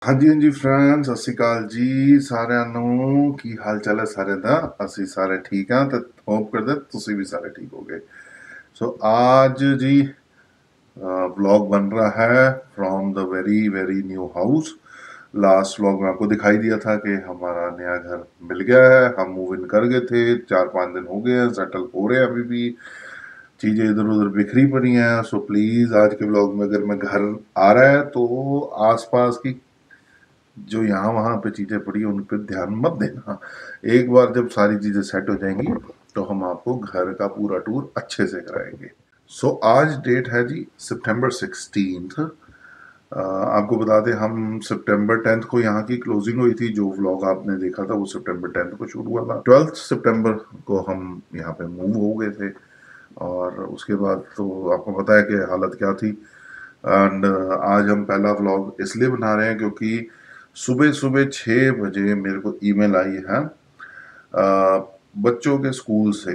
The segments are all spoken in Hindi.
हाँ जी, हाँ जी फ्रेंड्स, सत श्री अकाल जी साਰਿਆਂ ਨੂੰ। ਕੀ ਹਾਲ ਚਾਲ ਹੈ ਸਾਰਿਆਂ ਦਾ? ਅਸੀਂ ਸਾਰੇ ਠੀਕ ਹਾਂ ਤੇ ਹੋਪ ਕਰਦੇ ਤੁਸੀਂ भी सारे ठीक होगे। सो आज जी व्लॉग बन रहा है from the very very new house. Last vlog में आपको दिखाई दिया था कि हमारा नया घर मिल गया है, हम मूव इन कर गए थे, 4-5 दिन हो गए हैं, सेटल हो रहे हैं। अभी भी चीज़ें इधर उधर बिखरी पड़ी हैं। सो प्लीज़ आज के व्लॉग में अगर मैं घर आ रहा है तो आसपास की जो यहाँ वहाँ पे चीज़ें पड़ी उन पर ध्यान मत देना। एक बार जब सारी चीज़ें सेट हो जाएंगी तो हम आपको घर का पूरा टूर अच्छे से कराएंगे। सो आज डेट है जी सितंबर 16। आपको बता दें हम सितंबर 10 को यहाँ की क्लोजिंग हुई थी। जो व्लॉग आपने देखा था वो सितंबर 10 को शूट हुआ था। 12 सितंबर को हम यहाँ पे मूव हो गए थे और उसके बाद तो आपको पता है कि हालत क्या थी। एंड आज हम पहला व्लॉग इसलिए बना रहे हैं क्योंकि सुबह सुबह 6 बजे मेरे को ईमेल आई है बच्चों के स्कूल से।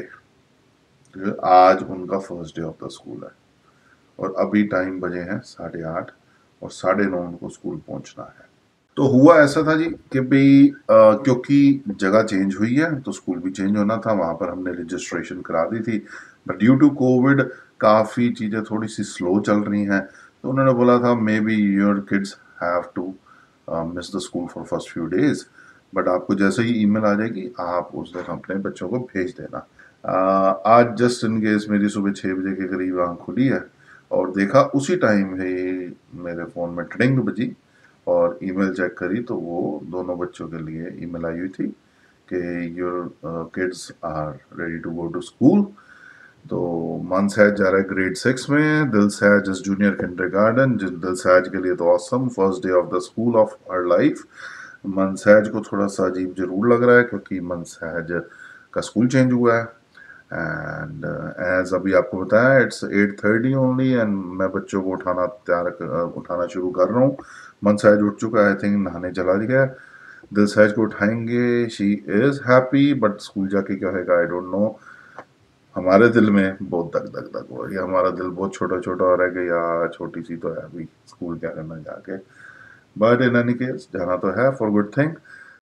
आज उनका first day of the school है और अभी टाइम बजे हैं 8:30 और 9:30 उनको स्कूल पहुंचना है। तो हुआ ऐसा था जी कि भाई क्योंकि जगह चेंज हुई है तो स्कूल भी चेंज होना था। वहाँ पर हमने रजिस्ट्रेशन करा दी थी, बट ड्यू टू कोविड काफ़ी चीज़ें थोड़ी सी स्लो चल रही हैं। तो उन्होंने बोला था maybe your kids have to miss the school for first few days, but आपको जैसे ही ईमेल आ जाएगी आप उस दिन अपने बच्चों को भेज देना। आज जस्ट इन केस मेरी सुबह 6 बजे के करीब आँख खुली है और देखा उसी टाइम ही मेरे फ़ोन में ट्रिंग बजी और ईमेल चेक करी तो वो दोनों बच्चों के लिए ईमेल आई हुई थी कि your kids are ready to go to school. तो मनसहज जा रहा है ग्रेड 6 में, Dilsahaj is junior kindergarten. Dilsahaj के लिए तो awesome, first day of the school of her life. Mansahaj को थोड़ा सा अजीब जरूर लग रहा है क्योंकि मनसहज का स्कूल चेंज हुआ है। एंड एज अभी आपको बताया इट्स 8:30 ओनली एंड मैं बच्चों को उठाना शुरू कर रहा हूँ। मनसहज उठ चुका है, आई थिंक नहाने चला गया। दिलसहज को उठाएंगे, she is happy, but school जाके क्या होगा आई डोंट नो। हमारे दिल में बहुत दग दग दग हो रही है, हमारा दिल बहुत छोटा छोटा हो रहा है कि यार छोटी सी तो है अभी, स्कूल क्या करना जाके। बट इन एनी केस जाना तो है for good thing.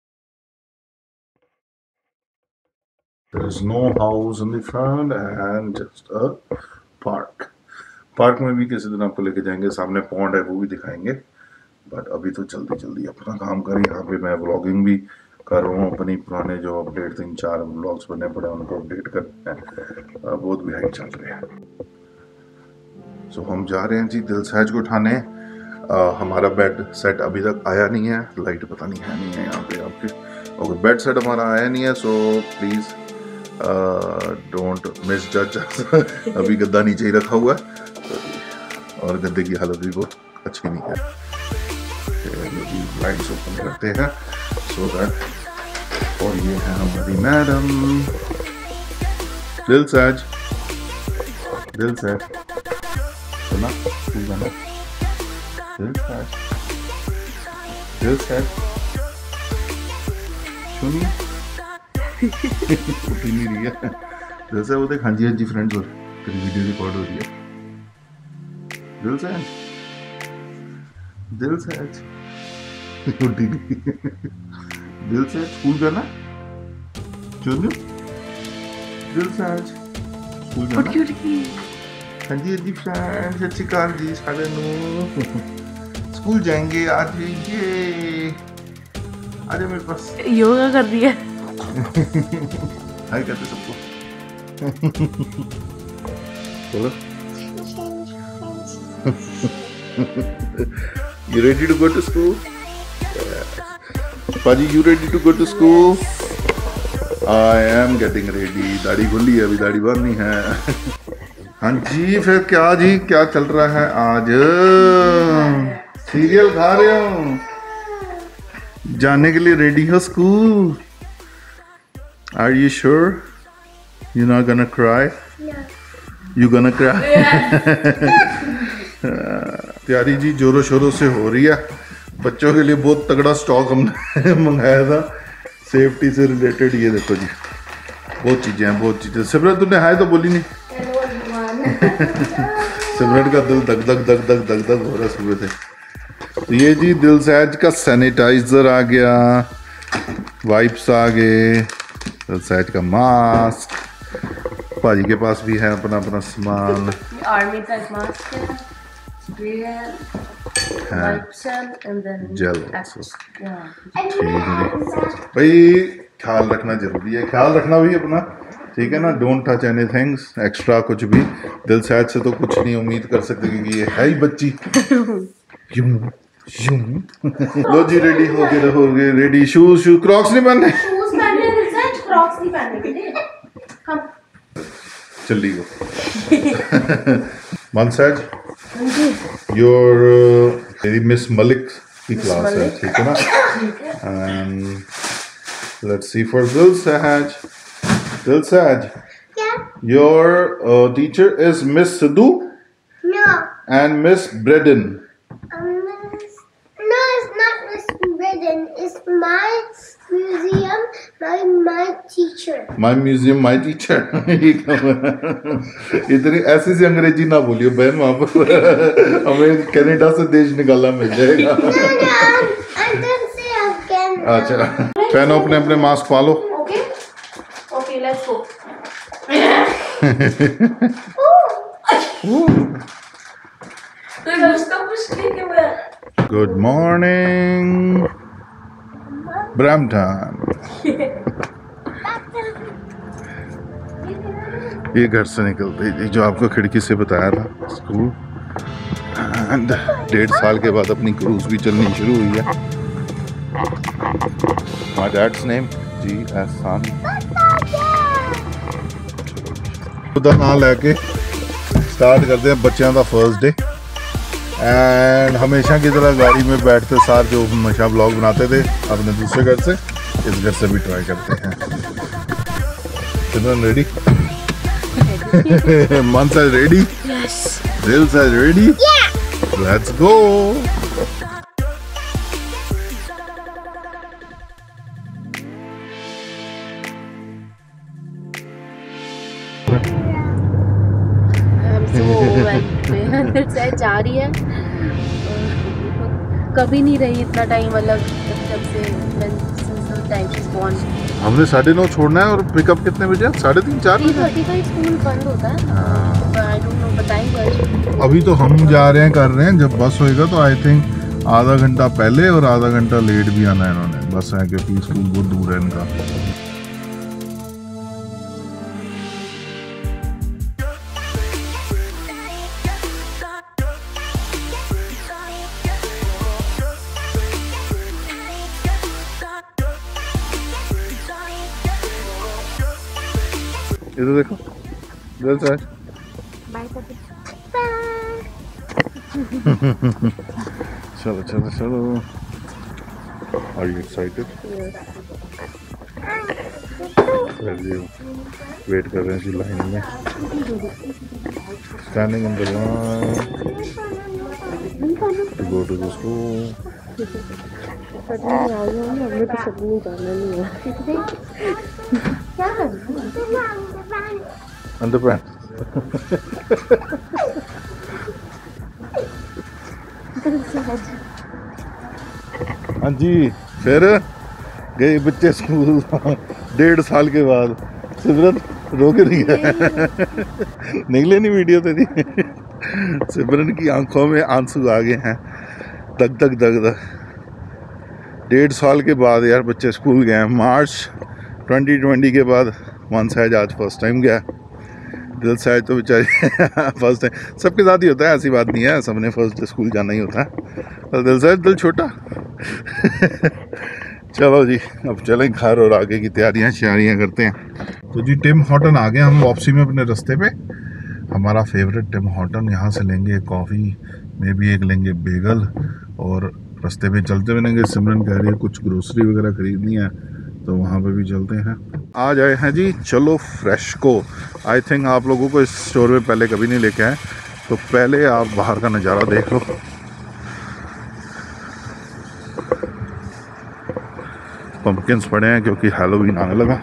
There is no house in the front and just a park. Park में भी किसी दिन आपको लेके जाएंगे, सामने पॉन्ड है वो भी दिखाएंगे। बट अभी तो जल्दी जल्दी अपना काम करें। यहाँ पे मैं व्लॉगिंग भी कर रहा हूँ, अपनी पुराने जो अपडेट 3-4 व्लॉग्स बने पड़े उनको अपडेट करते हैं। बहुत भी हाइट चल रहे हैं। सो हम जा रहे हैं जी दिलसहज को उठाने। हमारा बेड सेट अभी तक आया नहीं है, लाइट पता नहीं है नहीं है यहाँ पे आपके। और बेड सेट हमारा आया नहीं है, सो प्लीज़ डोंट मिस जज। अभी गद्दा नीचे ही रखा हुआ है और गद्दे की हालत भी बहुत अच्छी नहीं है। लाइट्स ओपन करते हैं सो दैट। और ये है हमारी मैडम दिलसहज। दिलसहज सुना स्कूल जाना। दिलसहज दिलसहज सुनिए उठी नहीं रही है। जैसे वो देख, हाँ जी हाँ जी फ्रेंड्स, और तेरी वीडियो रिकॉर्ड हो रही है। दिलसहज दिलसहज उठी नहीं। दिलसहज स्कूल जाना चुनू। दिलसहज स्कूल जाना। हाँ जी हाँ जी फ्रेंड्स, सत श्री अकाल जी सारे नू। स्कूल जाएंगे आज। ये आज मेरे पास योगा कर दिया। हाय कहते सबको। बोलो You ready to go to school? Paji, you ready to go to school? I am getting ready. दाढ़ी खुली है, अभी दाढ़ी बननी है। हाँ जी, फिर क्या जी क्या चल रहा है आज? सीरियल खा रहे हो? जाने के लिए रेडी हो school? Are you sure? You're not gonna cry? No. You gonna cry? तैयारी जी जोरों शोरों से हो रही है। बच्चों के लिए बहुत तगड़ा स्टॉक हमने मंगाया था सेफ्टी से रिलेटेड। ये देखो जी, बहुत चीज़ें हैं, बहुत चीज़ें। सिमरन तुमने हाय तो बोली नहीं। सिमरन का दिल धक धक धक धक धक धक हो रहा सुबह से। तो ये जी दिलसैज का सैनिटाइजर आ गया, वाइप्स आ गए, दिलसैज का मास्क, भाजी के पास भी है अपना अपना सामान, आर्मी का मास्क है, स्प्रे है, वाइप्स है एंड देन जेल। ठीक है भाई, ख्याल रखना जरूरी है, ख्याल रखना भी अपना, ठीक है ना। डोंट टच एनीथिंग एक्स्ट्रा, कुछ भी। दिलसैज से तो कुछ नहीं उम्मीद कर सकते क्योंकि ये है ही बच्ची। यूं यूं। लो जी, रेडी हो गए रेडी। शूज क्रॉक्स नहीं पहनने, शूज पहनने दिलसैज, क्रॉक्स नहीं पहनने बेटे। हम चली गो। मनसैज, योर मेरी मिस मलिक की क्लास है, ठीक है ना। And let's see for Dilsahaj. Dilsahaj, your teacher is Miss Sidhu? No. And Miss Braden? No, it's not Miss Braden. It's my museum, my teacher. My museum, my teacher. इतनी ऐसी सी अंग्रेजी ना बोलियो बहन, वहाँ पर हमें कनाडा से देश निकाला मिल जाएगा। No, I didn't say again. अच्छा, पहनो अपने अपने मास्क पा लो। Okay okay, let's go. Good morning, Brampton. ये घर से निकलते ही जो आपको खिड़की से बताया था स्कूल, एंड 1.5 साल के बाद अपनी क्रूज भी चलनी शुरू हुई है। माय डैड्स नेम जी एहसान। खुदा ना लैके स्टार्ट करते हैं बच्चों का फर्स्ट डे, एंड हमेशा की तरह गाड़ी में बैठते सार जो हमेशा ब्लॉग बनाते थे अपने दूसरे घर से, इस घर से भी ट्राई करते हैं। Children ready? मनसैज रेडी? यस। दिलसैज रेडी? Let's go. दिलसैज जा रही है, कभी नहीं रही इतना टाइम, मतलब जब से टाइम से स्पॉन। हमने 9:30 छोड़ना है और पिकअप कितने बजे? 3:30 4 बजे। 3:30 का स्कूल बंद होता है। आई डोंट नो, बताएंगे। अभी तो हम जा रहे हैं, कर रहे हैं, जब बस होएगा तो आई थिंक आधा घंटा पहले और आधा घंटा लेट भी आना है इन्होंने, बस है क्योंकि स्कूल बहुत दूर है इनका। इधर देखो, दिलसैज। चलो चलो चलो। Are you excited? वेट कर रहे हैं जी लाइन में, standing in the line to go to the school. हमने तो सब नहीं जाना नहीं है। क्या अंडरपैंट। हाँ जी, फिर गए बच्चे स्कूल 1.5 साल के बाद। सिमरन रो के नहीं गया। निकले नहीं वीडियो तेरी। सिमरन की आंखों में आंसू आ गए हैं, दग दग दग दग। 1.5 साल के बाद यार बच्चे स्कूल गए हैं। मार्च 2020 के बाद मनसैज आज फर्स्ट टाइम गया। दिलसैज तो बेचारी फर्स्ट टाइम, सबके साथ ही होता है, ऐसी बात नहीं है, सबने फर्स्ट डे स्कूल जाना ही होता है। पर दिलसैज दिल छोटा। चलो जी, अब चलें घर और आगे की तैयारियां करते हैं। तो जी टिम हॉर्टन आ गए हम वापसी में अपने रास्ते पे। हमारा फेवरेट टिम हॉर्टन, यहाँ से लेंगे कॉफ़ी में भी एक लेंगे बेगल, और रास्ते में चलते बनेंगे। सिमरन कह रही है कुछ ग्रोसरी वगैरह खरीदनी है तो वहाँ पे भी चलते हैं। आ जाए हैं जी चलो फ्रेश को। आई थिंक आप लोगों को इस स्टोर में पहले कभी नहीं लेके आए, तो पहले आप बाहर का नज़ारा देख लो। पंपकिन्स पड़े हैं क्योंकि हैलोवीन आने लगा।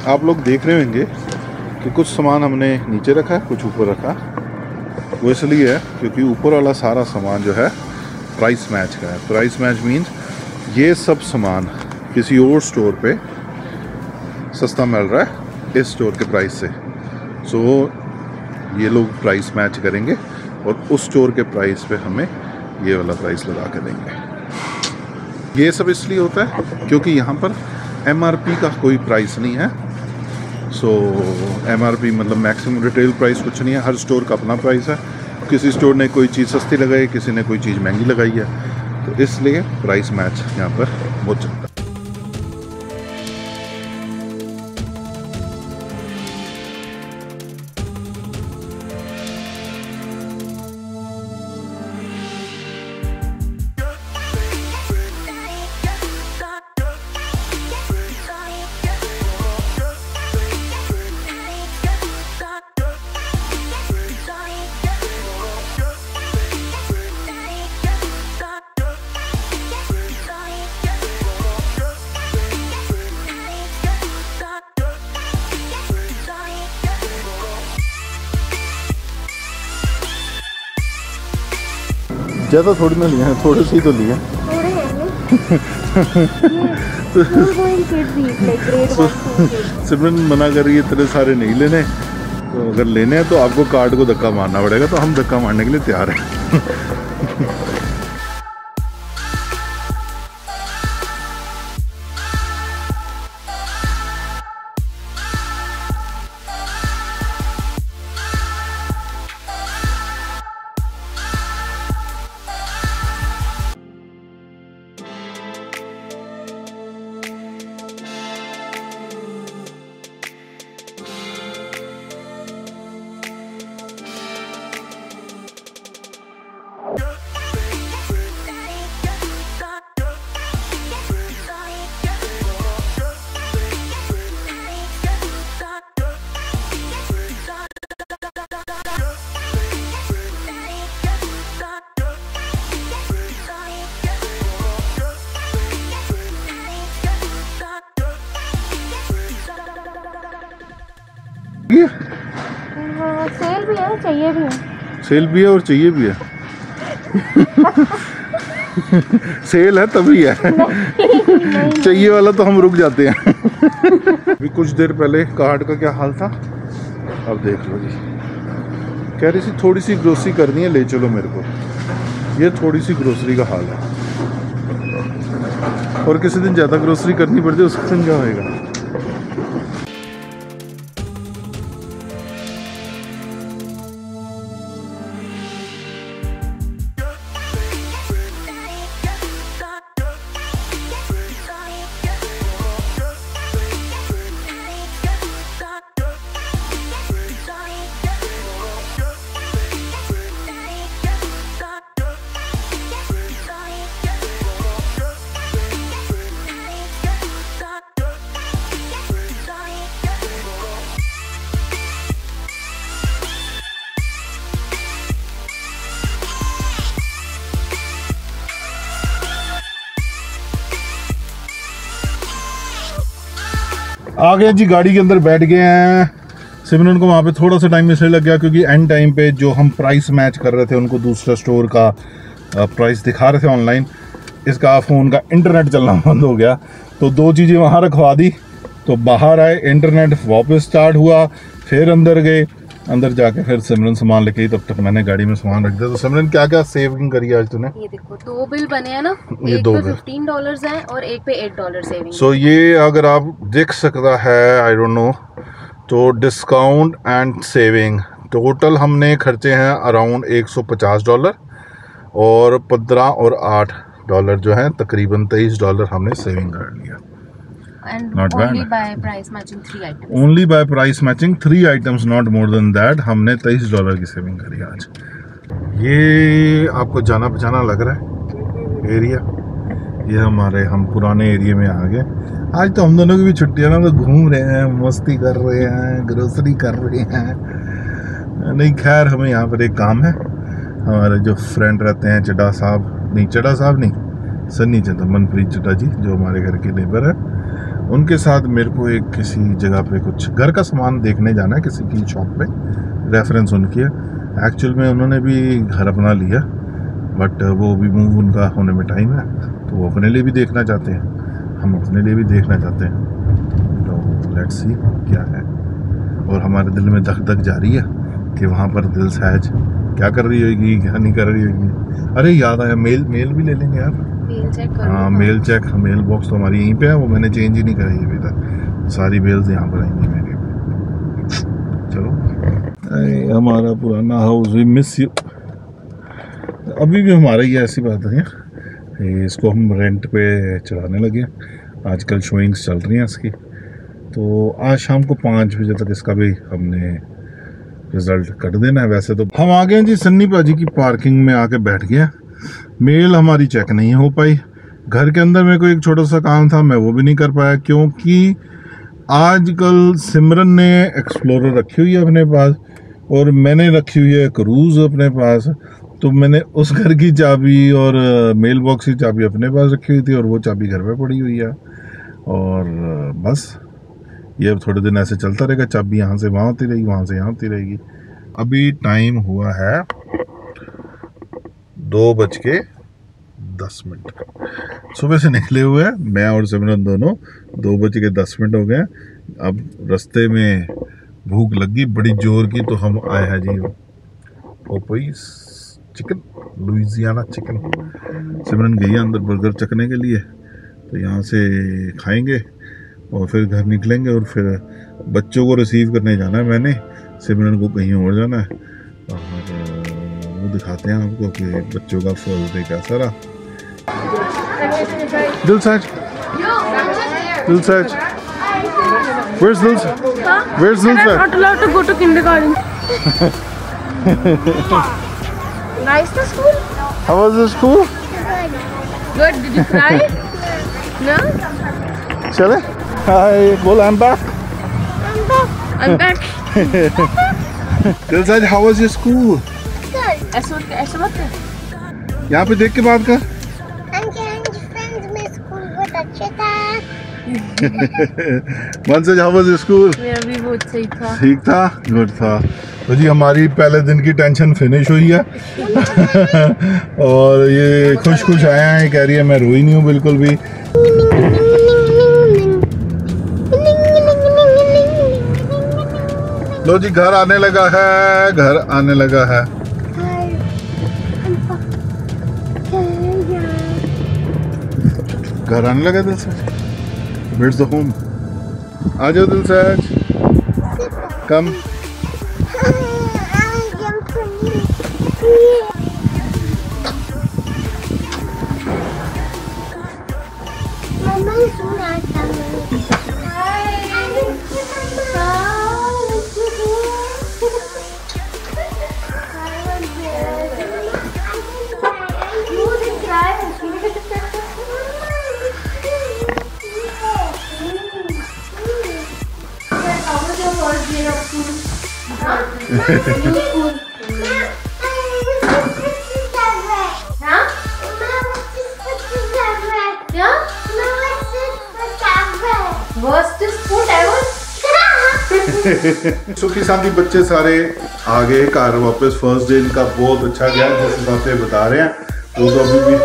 आप लोग देख रहे होंगे कि कुछ सामान हमने नीचे रखा है, कुछ ऊपर रखा। वो इसलिए है क्योंकि ऊपर वाला सारा सामान जो है प्राइस मैच का है। प्राइस मैच मीन्स ये सब सामान किसी और स्टोर पे सस्ता मिल रहा है इस स्टोर के प्राइस से, सो ये लोग प्राइस मैच करेंगे और उस स्टोर के प्राइस पे हमें ये वाला प्राइस लगा के देंगे। ये सब इसलिए होता है क्योंकि यहाँ पर MRP का कोई प्राइस नहीं है। सो MRP मतलब मैक्सिमम रिटेल प्राइस कुछ नहीं है, हर स्टोर का अपना प्राइस है। किसी स्टोर ने कोई चीज़ सस्ती लगाई, किसी ने कोई चीज़ महंगी लगाई है, तो इसलिए प्राइस मैच यहाँ पर बहुत चलता है। ज़्यादा थोड़ी ना लिए हैं, थोड़े से ही तो लिए हैं। सिमरन मना कर रही है इतने सारे नहीं लेने, तो अगर लेने हैं तो आपको कार्ड को धक्का मारना पड़ेगा, तो हम धक्का मारने के लिए तैयार हैं। सेल भी है, चाहिए भी है। सेल भी है और चाहिए भी है। सेल है तभी है। चाहिए वाला तो हम रुक जाते हैं। अभी कुछ देर पहले कार्ड का क्या हाल था अब देख लो जी। कह रही थी थोड़ी सी ग्रोसरी करनी है, ले चलो मेरे को। ये थोड़ी सी ग्रोसरी का हाल है, और किसी दिन ज़्यादा ग्रोसरी करनी पड़ जाए उसका दिन क्या होएगा। आ गए जी, गाड़ी के अंदर बैठ गए हैं। सिमरन को वहाँ पे थोड़ा सा टाइम इसलिए लग गया क्योंकि एंड टाइम पे जो हम प्राइस मैच कर रहे थे उनको दूसरा स्टोर का प्राइस दिखा रहे थे ऑनलाइन, इसका फ़ोन का इंटरनेट चलना बंद हो गया। तो दो चीज़ें वहाँ रखवा दी, तो बाहर आए, इंटरनेट वापस स्टार्ट हुआ, फिर अंदर गए, अंदर जाके फिर सिमरन सामान लेके, तब तक मैंने गाड़ी में सामान रख दिया। तो सिमरन क्या क्या सेविंग करी आज तूने? ये देखो 2 बिल बने हैं ना, ये एक दो पे बिल। $15 है और एक पे $8 सेविंग। सो ये अगर आप देख सकता है, आई डोंट नो, तो डिस्काउंट एंड सेविंग टोटल हमने खर्चे हैं अराउंड $150 और 15 और $8 जो है तकरीबन $23 हमने सेविंग कर लिया। And Not only bad. by price matching 3 items. Only buy price matching 3 items, not more than that. हमने $23 की सेविंग करी आज। ये आपको जाना पहचाना लग रहा है एरिया, ये हम पुराने एरिया में आ गए। आज तो हम दोनों की भी छुट्टियां ना, तो घूम रहे हैं, मस्ती कर रहे हैं, ग्रोसरी कर रहे हैं। नहीं खैर, हमें यहाँ पर एक काम है, हमारे जो फ्रेंड रहते हैं चड्ढा साहब नहीं, सन्नी चड्ढा, मनप्रीत चड्ढा जी, जो हमारे घर के नेबर है, उनके साथ मेरे को एक किसी जगह पे कुछ घर का सामान देखने जाना है, किसी की शॉप पे, रेफरेंस उनकी है। एक्चुअल में उन्होंने भी घर अपना लिया, बट वो भी मूव उनका होने में टाइम है, तो वो अपने लिए भी देखना चाहते हैं, हम अपने लिए भी देखना चाहते हैं। तो लेट्स सी क्या है। और हमारे दिल में धक धक जा रही है कि वहाँ पर दिल सहज क्या कर रही होगी, क्या नहीं कर रही होगी। अरे याद आया, मेल भी ले लेंगे यार। मेल चेक करो। हाँ मेल चेक, मेल बॉक्स तो हमारी यहीं पे है, वो मैंने चेंज ही नहीं कराई अभी तक। सारी मेल्स यहाँ पर आएंगी मेरे। चलो, हमारा पुराना हाउस, वी मिस यू। अभी भी हमारा ही ऐसी बात है, इसको हम रेंट पे चलाने लगे। आजकल शोइंग्स चल रही हैं इसकी, तो आज शाम को 5 बजे तक इसका भी हमने रिजल्ट कट देना है। वैसे तो हम आ गए हैं जी सन्नी पाजी की पार्किंग में, आके बैठ गए। मेल हमारी चेक नहीं हो पाई। घर के अंदर मेरे को एक छोटा सा काम था, मैं वो भी नहीं कर पाया, क्योंकि आजकल सिमरन ने एक्सप्लोरर रखी हुई है अपने पास और मैंने रखी हुई है क्रूज अपने पास। तो मैंने उस घर की चाबी और मेल बॉक्स की चाबी अपने पास रखी हुई थी और वो चाबी घर पे पड़ी हुई है। और बस ये अब थोड़े दिन ऐसे चलता रहेगा, चाबी यहाँ से वहाँ होती रहेगी, वहाँ से यहाँ होती रहेगी। अभी टाइम हुआ है 2:10 का। सुबह से निकले हुए हैं मैं और सिमरन दोनों, 2:10 हो गए। अब रास्ते में भूख लगी बड़ी जोर की, तो हम आए हैं जी Popeyes chicken, Louisiana chicken. Simran गई है अंदर बर्गर चखने के लिए, तो यहाँ से खाएंगे और फिर घर निकलेंगे और फिर बच्चों को रिसीव करने जाना है मैंने, सिमरन को कहीं और जाना है। और वो दिखाते हैं आपको कि बच्चों का फर्स्ट डे कैसा रहा। दिलसज, दिलसज, where's Dilsaj? Where's Dilsaj? Not allowed to go to kindergarten. Nice the school? How was the school? Good. Did you cry? No? चले? Hi, बोल I'm back. I'm back. Dilsaj, how was your school? Good. ऐसे मत कर। यहाँ पे देख के बात कर। फ्रेंड्स में स्कूल बहुत अच्छा था। मनसज, how was your school? मेरा भी बहुत सही था। ठीक था, गुड था। तो जी हमारी पहले दिन की टेंशन फिनिश हुई है और ये खुश खुश आया है, कह रही है मैं रोई नहीं हूँ बिल्कुल भी। लो जी घर आने लगा है, घर आने लगा है। घर आने लगा दिलसज। Where's the home? आ जाओ दिलसज, कम। सुखी शांति बच्चे सारे आ गए घर वापस। फर्स्ट डे इनका बहुत अच्छा गया जिस हिसाब से बता रहे हैं। वो तो अभी भी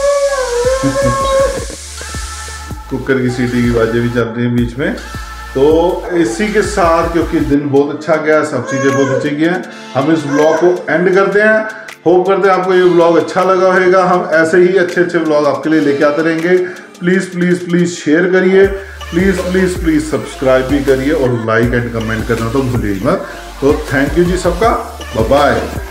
कुकर की सीटी की आवाजें भी चल रही हैं बीच में। तो इसी के साथ, क्योंकि दिन बहुत अच्छा गया, सब चीज़ें बहुत अच्छी की हैं, हम इस ब्लॉग को एंड करते हैं। होप करते हैं आपको ये ब्लॉग अच्छा लगा होगा। हम ऐसे ही अच्छे अच्छे ब्लॉग आपके लिए लेके आते रहेंगे। प्लीज़ प्लीज़ प्लीज़ शेयर करिए, प्लीज़ प्लीज़ प्लीज़ सब्सक्राइब भी करिए और लाइक एंड कमेंट करना तो भूलिए मत। तो थैंक यू जी सबका, बाय बाय।